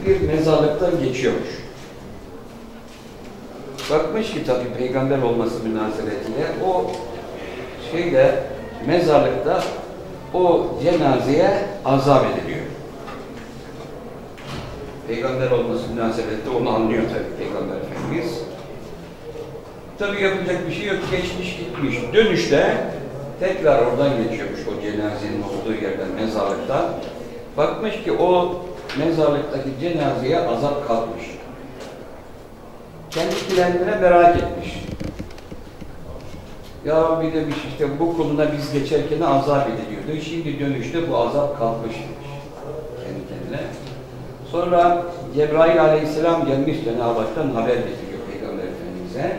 bir mezarlıktan geçiyormuş. Bakmış ki tabii peygamber olması münasebetiyle o mezarlıkta o cenazeye azap ediliyor. Peygamber olması münasebetiyle onu anlıyor tabii Peygamber Efendimiz. Tabii yapacak bir şey yok, geçmiş gitmiş. Dönüşte tekrar oradan geçiyormuş o cenazenin olduğu yerden, mezarlıktan. Bakmış ki o mezarlıktaki cenazeye azap kalkmış. Kendi kendine merak etmiş. Ya bir demiş işte bu konuda biz geçerken azap ediliyordu. Şimdi dönüşte bu azap kalkmış demiş kendi kendine. Sonra Cebrail Aleyhisselam gelmiş Cenab-ı Hak'tan haber getiriyor Peygamber Efendimiz'e.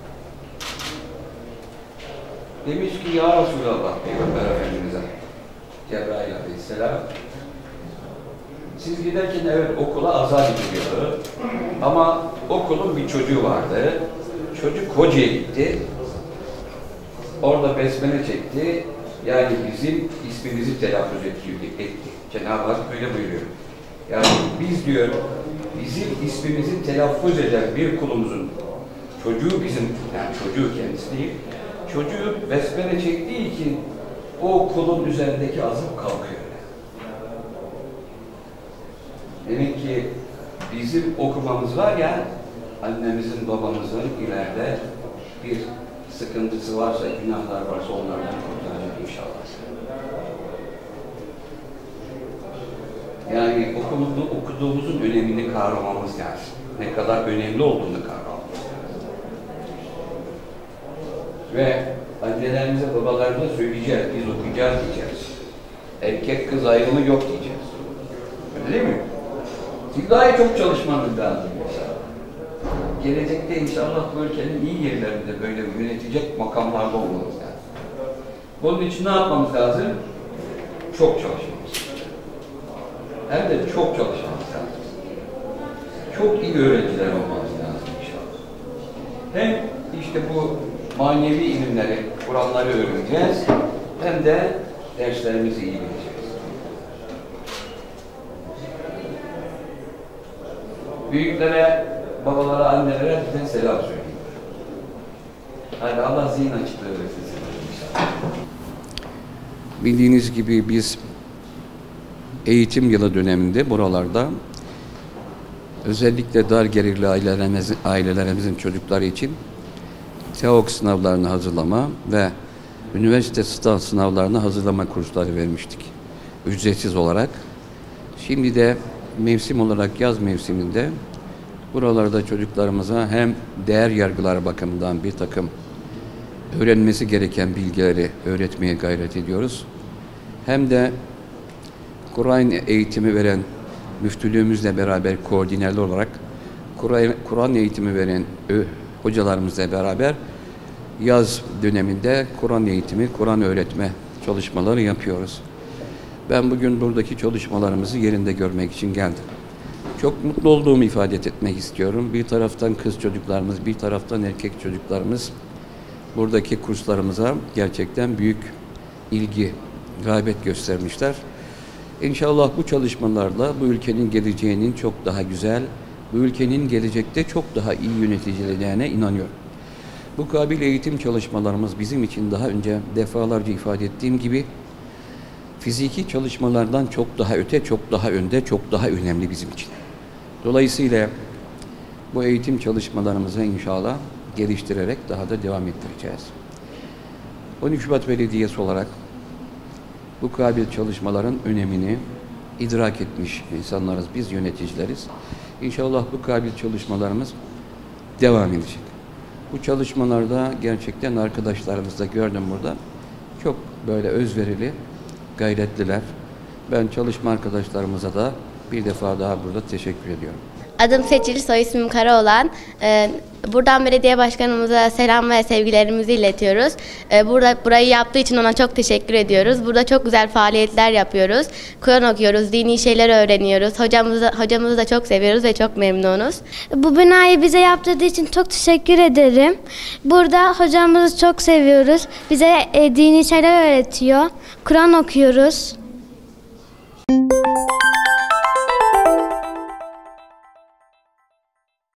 Demiş ki ya Resulallah Peygamber Efendimiz'e Cebrail Aleyhisselam, siz giderken evet okula azap ediliyordu ama okulun bir çocuğu vardı. Çocuk hocaya gitti. Orada besmele çekti. Yani bizim ismimizi telaffuz etti. Cenab-ı Hak böyle buyuruyor. Yani biz diyor, bizim ismimizi telaffuz eden bir kulumuzun çocuğu bizim, yani çocuğu kendisi değil, çocuğu besmele çektiği için o kulun üzerindeki azap kalkıyor. Demek ki bizim okumamız var ya, annemizin, babamızın ileride bir sıkıntısı varsa, günahlar varsa onlardan kurtaracak inşallah. Yani okuduğumuzun önemini kavramamız lazım. Ne kadar önemli olduğunu kavramamız lazım. Ve annelerimize, babalarımıza söyleyeceğiz, biz okuyacağız diyeceğiz. Erkek kız ayrımı yok diyeceğiz. Öyle değil mi? Daha çok çalışmanız lazım inşallah. Gelecekte inşallah bu ülkenin iyi yerlerinde böyle yönetecek makamlarda olmamız lazım. Bunun için ne yapmamız lazım? Çok çalışmamız lazım. Hem de çok çalışmamız lazım. Çok iyi öğrenciler olmamız lazım inşallah. Hem işte bu manevi ilimleri, Kur'anları öğreneceğiz, hem de derslerimizi iyi bileceğiz. Büyüklere, babalara, annelere bizden selam söyleyin. Hadi Allah zihin açıklığı versin inşallah. Bildiğiniz gibi biz eğitim yılı döneminde buralarda özellikle dar gelirli ailelerimizin çocukları için TEOK sınavlarını hazırlama ve üniversite sınavlarını hazırlama kursları vermiştik. Ücretsiz olarak. Şimdi de mevsim olarak yaz mevsiminde buralarda çocuklarımıza hem değer yargıları bakımından bir takım öğrenmesi gereken bilgileri öğretmeye gayret ediyoruz. Hem de Kur'an eğitimi veren müftülüğümüzle beraber koordinerli olarak Kur'an eğitimi veren hocalarımızla beraber yaz döneminde Kur'an eğitimi, Kur'an öğretme çalışmaları yapıyoruz. Ben bugün buradaki çalışmalarımızı yerinde görmek için geldim. Çok mutlu olduğumu ifade etmek istiyorum. Bir taraftan kız çocuklarımız, bir taraftan erkek çocuklarımız buradaki kurslarımıza gerçekten büyük ilgi, rağbet göstermişler. İnşallah bu çalışmalarla bu ülkenin geleceğinin çok daha güzel, bu ülkenin gelecekte çok daha iyi yöneticileriyle inanıyorum. Bu kabil eğitim çalışmalarımız bizim için daha önce defalarca ifade ettiğim gibi fiziki çalışmalardan çok daha öte, çok daha önde, çok daha önemli bizim için. Dolayısıyla bu eğitim çalışmalarımızı inşallah geliştirerek daha da devam ettireceğiz. 13 Şubat Belediyesi olarak bu kabil çalışmaların önemini idrak etmiş insanlarız, biz yöneticileriz. İnşallah bu kabil çalışmalarımız devam edecek. Bu çalışmalarda gerçekten arkadaşlarımızda gördüm burada. Çok böyle özverili, gayretliler. Ben çalışma arkadaşlarımıza da bir defa daha burada teşekkür ediyorum. Adım Seçil, soy ismim Karaoğlan. Buradan belediye başkanımıza selam ve sevgilerimizi iletiyoruz. Burayı yaptığı için ona çok teşekkür ediyoruz. Burada çok güzel faaliyetler yapıyoruz. Kur'an okuyoruz, dini şeyler öğreniyoruz. Hocamızı da çok seviyoruz ve çok memnunuz. Bu binayı bize yaptırdığı için çok teşekkür ederim. Burada hocamızı çok seviyoruz. Bize dini şeyler öğretiyor. Kur'an okuyoruz.